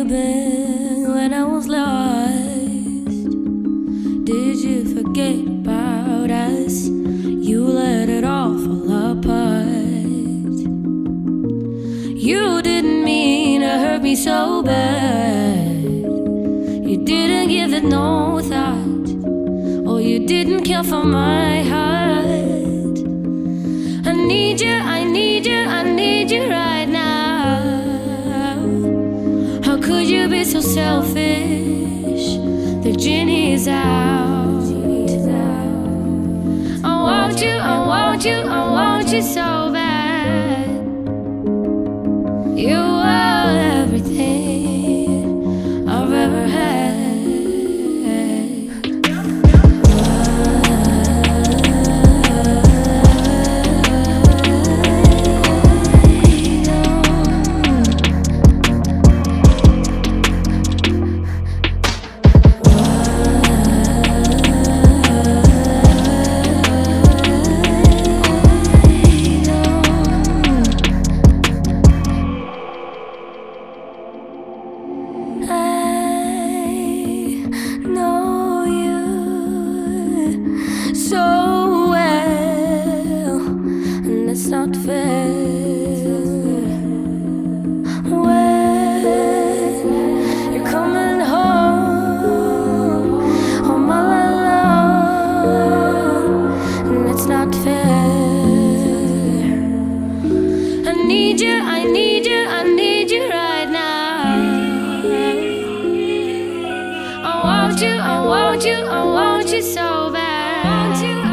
been when I was lost? Did you forget about us? You let it all fall apart. You didn't mean to hurt me so bad. You didn't give it no thought. Oh, you didn't care for my heart. I need you, I need you, I need you right now. How could you be so selfish? The jinny is out. I want you, I want you, I want you so bad. You are everything I've ever had. Not fair. When you're coming home, home all alone, and it's not fair. I need you, I need you, I need you right now. I want you, I want you, I want you so bad.